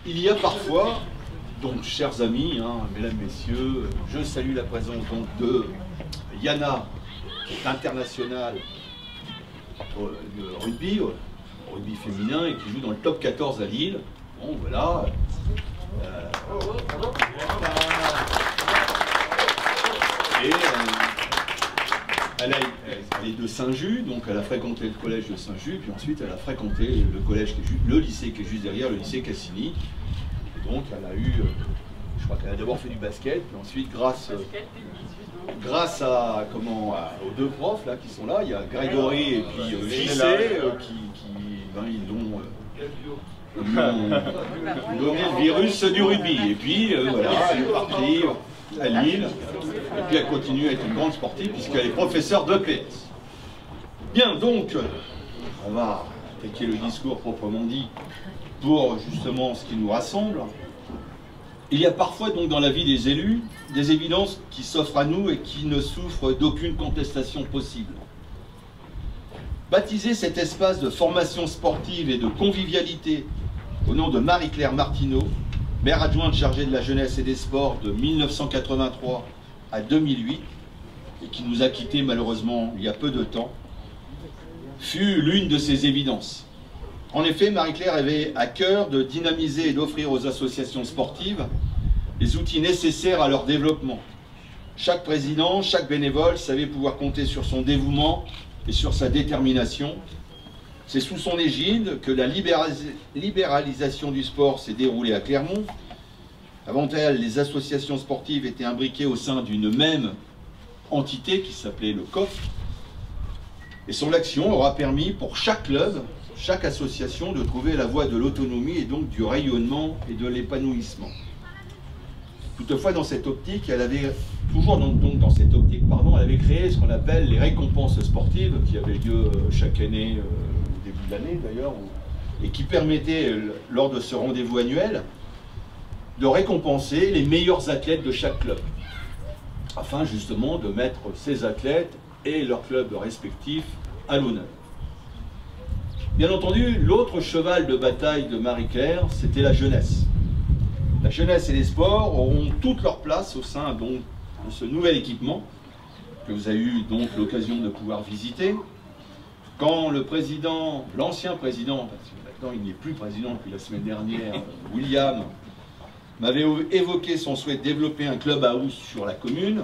Il y a parfois, donc chers amis, mesdames, messieurs, je salue la présence donc de Yana, qui est internationale de rugby, rugby féminin, et qui joue dans le top 14 à Lille. Bon, voilà. Et elle est de Saint-Just, donc elle a fréquenté le collège de Saint-Just, puis ensuite elle a fréquenté le collège le lycée qui est juste derrière, le lycée Cassini. Et donc elle a eu, je crois qu'elle a d'abord fait du basket, puis ensuite grâce à aux deux profs là qui sont là, il y a Grégory et puis JC ils l'ont donné le virus du rugby. Et puis voilà, elle est partie à Lille, et puis elle continue à être une grande sportive puisqu'elle est professeure d'EPS. Bien, donc, on va attaquer le discours proprement dit pour justement ce qui nous rassemble. Il y a parfois donc dans la vie des élus des évidences qui s'offrent à nous et qui ne souffrent d'aucune contestation possible. Baptiser cet espace de formation sportive et de convivialité au nom de Marie-Claire Martineau, maire adjointe chargée de la jeunesse et des sports de 1983 à 2008, et qui nous a quittés malheureusement il y a peu de temps, fut l'une de ces évidences. En effet, Marie-Claire avait à cœur de dynamiser et d'offrir aux associations sportives les outils nécessaires à leur développement. Chaque président, chaque bénévole savait pouvoir compter sur son dévouement et sur sa détermination. C'est sous son égide que la libéralisation du sport s'est déroulée à Clermont. Avant elle, les associations sportives étaient imbriquées au sein d'une même entité qui s'appelait le COF. Et son action aura permis pour chaque club, chaque association de trouver la voie de l'autonomie et donc du rayonnement et de l'épanouissement. Toutefois, dans cette optique, elle avait créé ce qu'on appelle les récompenses sportives, qui avaient lieu chaque année, au début de l'année d'ailleurs, et qui permettaient, lors de ce rendez-vous annuel, de récompenser les meilleurs athlètes de chaque club, afin justement de mettre ces athlètes et leurs clubs respectifs à l'honneur. Bien entendu, l'autre cheval de bataille de Marie-Claire, c'était la jeunesse. La jeunesse et les sports auront toute leur place au sein donc, de ce nouvel équipement que vous avez eu donc l'occasion de pouvoir visiter. Quand le président, l'ancien président, parce que maintenant il n'est plus président depuis la semaine dernière, William, m'avait évoqué son souhait de développer un clubhouse sur la commune,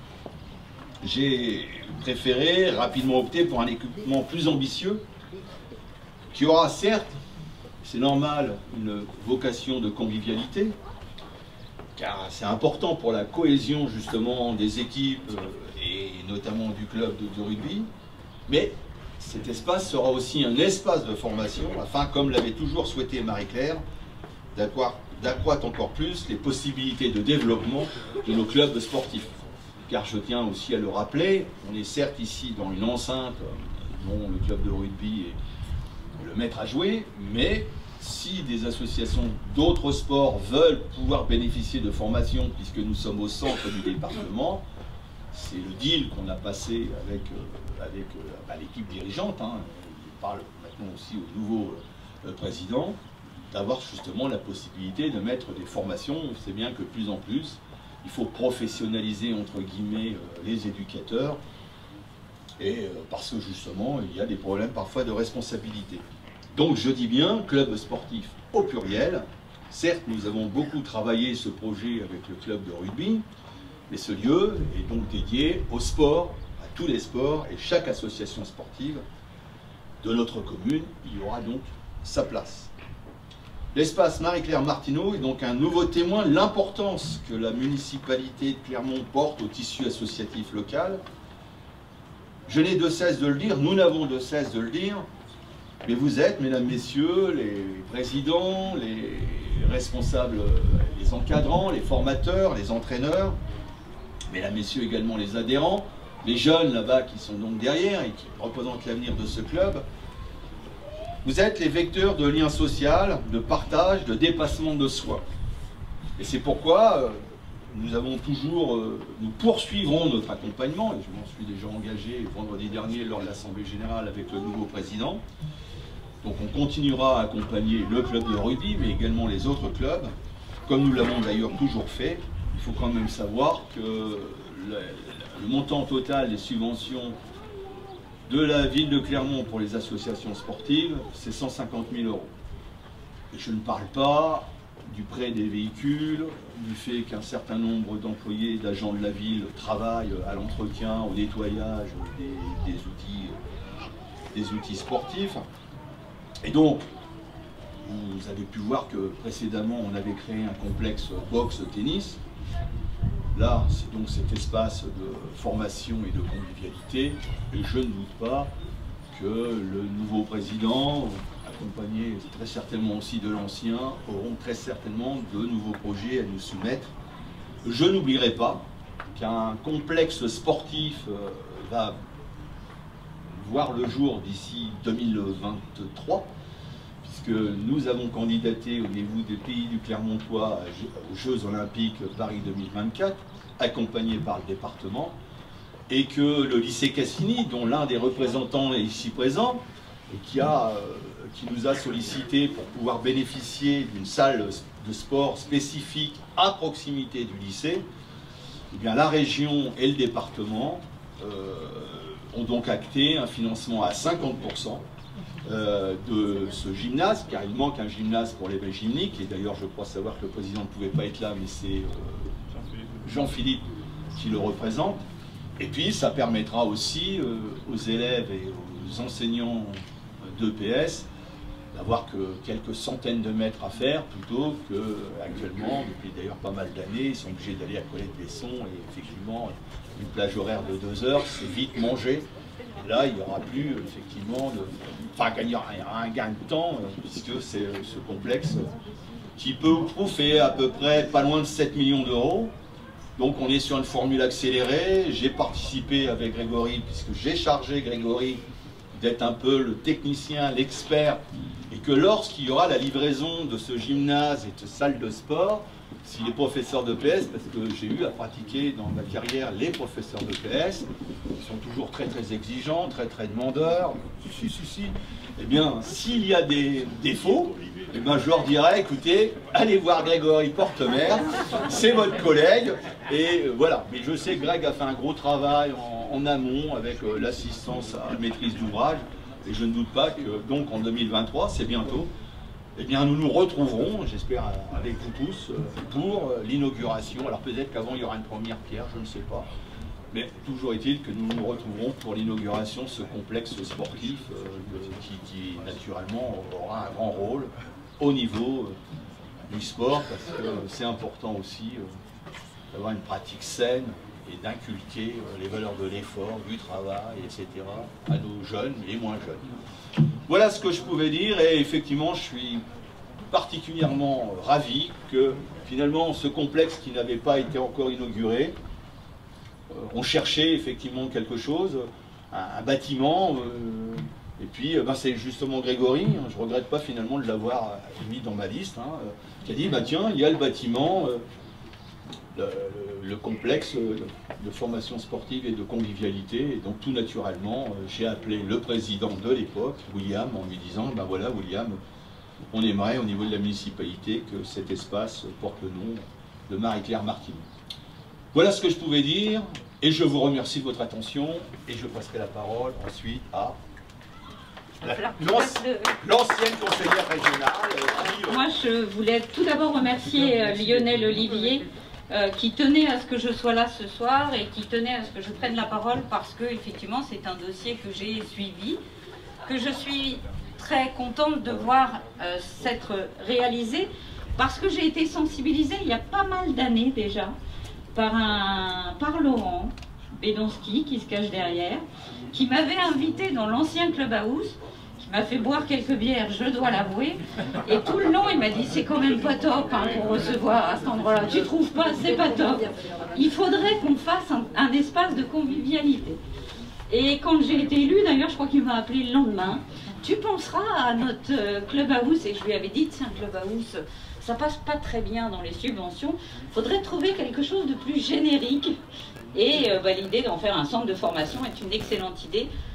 j'ai préféré rapidement opter pour un équipement plus ambitieux qui aura certes, c'est normal, une vocation de convivialité, car c'est important pour la cohésion justement des équipes et notamment du club de rugby, mais cet espace sera aussi un espace de formation afin, comme l'avait toujours souhaité Marie-Claire, d'accroître encore plus les possibilités de développement de nos clubs sportifs. Car je tiens aussi à le rappeler, on est certes ici dans une enceinte dont le club de rugby est le maître à jouer, mais si des associations d'autres sports veulent pouvoir bénéficier de formation, puisque nous sommes au centre du département, c'est le deal qu'on a passé avec l'équipe dirigeante, il parle maintenant aussi au nouveau président, d'avoir justement la possibilité de mettre des formations. On sait bien que de plus en plus, il faut professionnaliser entre guillemets les éducateurs, et parce que justement, il y a des problèmes parfois de responsabilité. Donc je dis bien club sportif au pluriel. Certes, nous avons beaucoup travaillé ce projet avec le club de rugby, mais ce lieu est donc dédié au sport, à tous les sports, et chaque association sportive de notre commune, il y aura donc sa place. L'espace Marie-Claire Martineau est donc un nouveau témoin de l'importance que la municipalité de Clermont porte au tissu associatif local. Je n'ai de cesse de le dire, nous n'avons de cesse de le dire, mais vous êtes, mesdames, messieurs, les présidents, les responsables, les encadrants, les formateurs, les entraîneurs, mesdames, messieurs également les adhérents, les jeunes là-bas qui sont donc derrière et qui représentent l'avenir de ce club. Vous êtes les vecteurs de lien social, de partage, de dépassement de soi. Et c'est pourquoi nous poursuivrons notre accompagnement, et je m'en suis déjà engagé vendredi dernier lors de l'Assemblée Générale avec le nouveau président, Donc on continuera à accompagner le club de rugby, mais également les autres clubs, comme nous l'avons d'ailleurs toujours fait. Il faut quand même savoir que le montant total des subventions de la ville de Clermont pour les associations sportives, c'est 150 000 €. Et je ne parle pas du prêt des véhicules, du fait qu'un certain nombre d'employés, d'agents de la ville travaillent à l'entretien, au nettoyage des outils sportifs. Et donc, vous avez pu voir que précédemment, on avait créé un complexe boxe-tennis. Là, c'est donc cet espace de formation et de convivialité. Et je ne doute pas que le nouveau président, accompagné très certainement aussi de l'ancien, auront très certainement de nouveaux projets à nous soumettre. Je n'oublierai pas qu'un complexe sportif va voir le jour d'ici 2023, puisque nous avons candidaté au niveau des pays du Clermontois aux Jeux Olympiques Paris 2024, accompagné par le département, et que le lycée Cassini, dont l'un des représentants est ici présent, et qui nous a sollicité pour pouvoir bénéficier d'une salle de sport spécifique à proximité du lycée, eh bien, la région et le département ont donc acté un financement à 50% de ce gymnase, car il manque un gymnase pour l'éveil gymnique, et d'ailleurs je crois savoir que le président ne pouvait pas être là, mais c'est Jean-Philippe qui le représente. Et puis ça permettra aussi aux élèves et aux enseignants d'EPS d'avoir que quelques centaines de mètres à faire, plutôt qu'actuellement, depuis d'ailleurs pas mal d'années, ils sont obligés d'aller à Colette-Besson, et effectivement, une plage horaire de 2 heures, c'est vite mangé. Et là, il n'y aura plus, effectivement, il y aura un gain de temps, puisque c'est ce complexe qui peut ou prou fait à peu près pas loin de 7 millions d'euros. Donc on est sur une formule accélérée. J'ai participé avec Grégory, puisque j'ai chargé Grégory d'être un peu le technicien, l'expert, et que lorsqu'il y aura la livraison de ce gymnase et de salle de sport, si les professeurs d'EPS, parce que j'ai eu à pratiquer dans ma carrière les professeurs d'EPS, ils sont toujours très très exigeants, très très demandeurs, eh bien s'il y a des défauts, eh bien, je leur dirais, écoutez, allez voir Grégory Portemer, c'est votre collègue, et voilà. Mais je sais que Greg a fait un gros travail en amont avec l'assistance à maîtrise d'ouvrage, et je ne doute pas que, donc en 2023, c'est bientôt, eh bien nous nous retrouverons, j'espère avec vous tous, pour l'inauguration. Alors peut-être qu'avant il y aura une première pierre, je ne sais pas. Mais toujours est-il que nous nous retrouverons pour l'inauguration de ce complexe sportif qui naturellement aura un grand rôle au niveau du sport, parce que c'est important aussi d'avoir une pratique saine et d'inculquer les valeurs de l'effort, du travail, etc. à nos jeunes et moins jeunes. Voilà ce que je pouvais dire, et effectivement je suis particulièrement ravi que finalement ce complexe qui n'avait pas été encore inauguré, on cherchait effectivement quelque chose, un bâtiment, et puis c'est justement Grégory, je ne regrette pas finalement de l'avoir mis dans ma liste, qui a dit tiens, il y a le bâtiment, le complexe de formation sportive et de convivialité, et donc tout naturellement j'ai appelé le président de l'époque, William, en lui disant voilà William, on aimerait au niveau de la municipalité que cet espace porte le nom de Marie-Claire Martineau. Voilà ce que je pouvais dire, et je vous remercie de votre attention, et je passerai la parole ensuite à l'ancienne conseillère régionale. Moi, je voulais tout d'abord remercier Lionel Olivier, qui tenait à ce que je sois là ce soir, et qui tenait à ce que je prenne la parole, parce que effectivement c'est un dossier que j'ai suivi, que je suis très contente de voir s'être réalisé, parce que j'ai été sensibilisée il y a pas mal d'années déjà par Laurent Bédonski, qui se cache derrière, qui m'avait invité dans l'ancien clubhouse, qui m'a fait boire quelques bières, je dois l'avouer, et tout le long il m'a dit c'est quand même pas top pour recevoir à cet endroit-là, tu trouves pas, c'est pas top, il faudrait qu'on fasse un espace de convivialité. Et quand j'ai été élue, d'ailleurs je crois qu'il m'a appelé le lendemain, tu penseras à notre clubhouse, et je lui avais dit c'est un clubhouse, ça passe pas très bien dans les subventions, il faudrait trouver quelque chose de plus générique, et l'idée d'en faire un centre de formation est une excellente idée.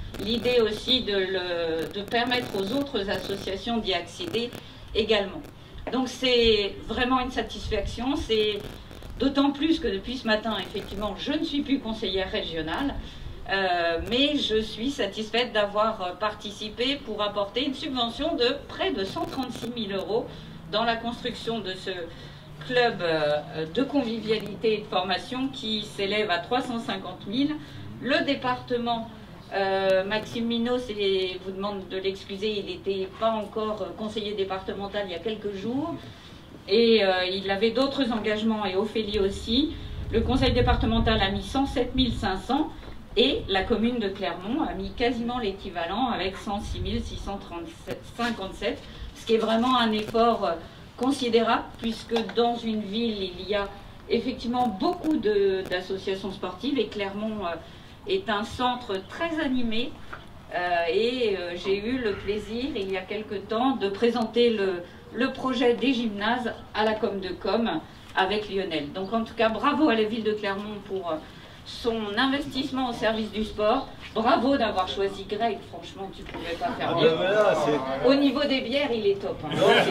l'idée aussi de permettre aux autres associations d'y accéder également. Donc c'est vraiment une satisfaction, c'est d'autant plus que depuis ce matin, effectivement, je ne suis plus conseillère régionale, mais je suis satisfaite d'avoir participé pour apporter une subvention de près de 136 000 € dans la construction de ce club de convivialité et de formation qui s'élève à 350 000. Le département, Maxime Minos, vous demande de l'excuser, il n'était pas encore conseiller départemental il y a quelques jours, et il avait d'autres engagements, et Ophélie aussi. Le conseil départemental a mis 107 500 et la commune de Clermont a mis quasiment l'équivalent avec 106 657, ce qui est vraiment un effort considérable, puisque dans une ville, il y a effectivement beaucoup d'associations sportives, et Clermont est un centre très animé, et j'ai eu le plaisir, il y a quelque temps, de présenter le projet des gymnases à la Com de Com avec Lionel. Donc en tout cas, bravo à la ville de Clermont pour son investissement au service du sport. Bravo d'avoir choisi Greg, franchement, tu ne pouvais pas faire mieux. Au niveau des bières, il est top.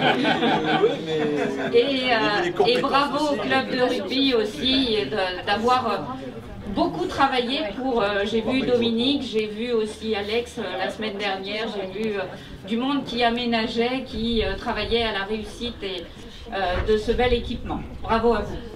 Et bravo au club de rugby aussi d'avoir beaucoup travaillé pour... j'ai vu Dominique, j'ai vu aussi Alex la semaine dernière, j'ai vu du monde qui aménageait, qui travaillait à la réussite de ce bel équipement. Bravo à vous.